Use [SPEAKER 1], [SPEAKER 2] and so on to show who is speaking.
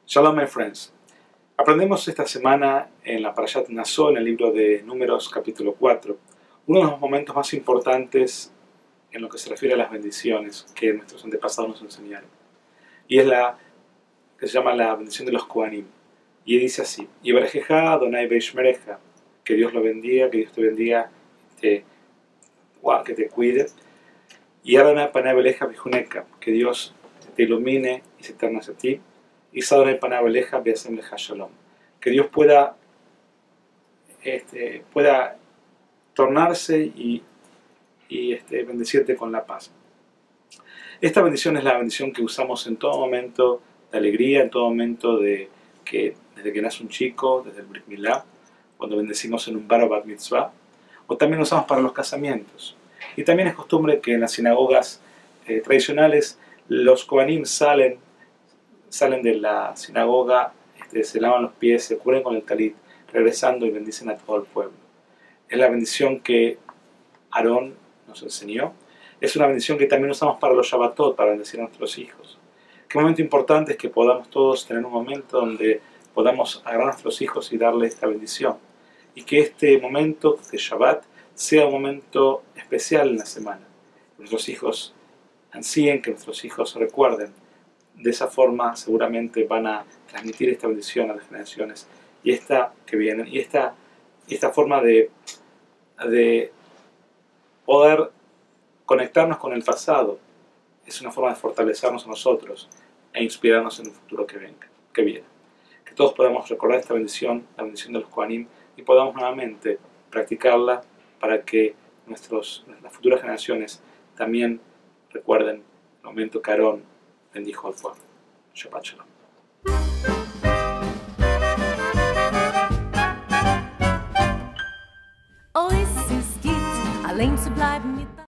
[SPEAKER 1] Shalom, my friends. Aprendemos esta semana en la Parashat Naso, en el libro de Números, capítulo 4, uno de los momentos más importantes en lo que se refiere a las bendiciones que nuestros antepasados nos enseñaron. Y es la que se llama la bendición de los Kohanim. Y dice así: Yivarejeja Adonai Beishmereja, que Dios lo bendiga, que Dios te bendiga, que te cuide. Y Adonai Panay Beleja Bijuneka, que Dios te ilumine y se eterna hacia ti. Y Sadonai Panay Beleja Beasem Leja Shalom, que Dios pueda tornarse y bendecirte con la paz. Esta bendición es la bendición que usamos en todo momento de alegría, en todo momento desde que nace un chico, desde el Brit Milá, cuando bendecimos en un bar o bat mitzvah, o también usamos para los casamientos. Y también es costumbre que en las sinagogas tradicionales los Kohanim salen de la sinagoga, se lavan los pies, se cubren con el talit, regresando y bendicen a todo el pueblo. Es la bendición que Aarón nos enseñó. Es una bendición que también usamos para los Shabbatot, para bendecir a nuestros hijos. Qué momento importante es que podamos todos tener un momento donde podamos agarrar a nuestros hijos y darles esta bendición. Y que este momento de Shabbat sea un momento especial en la semana. Que nuestros hijos ansíen, que nuestros hijos recuerden. De esa forma seguramente van a transmitir esta bendición a las generaciones y esta que vienen. Y esta forma de poder conectarnos con el pasado es una forma de fortalecernos a nosotros e inspirarnos en un futuro que viene. Que todos podamos recordar esta bendición, la bendición de los Kohanim, y podamos nuevamente practicarla para que las futuras generaciones también recuerden el momento que Aarón bendijo al pueblo. Shabbat Shalom.
[SPEAKER 2] Oh, es ist geht, allein zu bleiben mit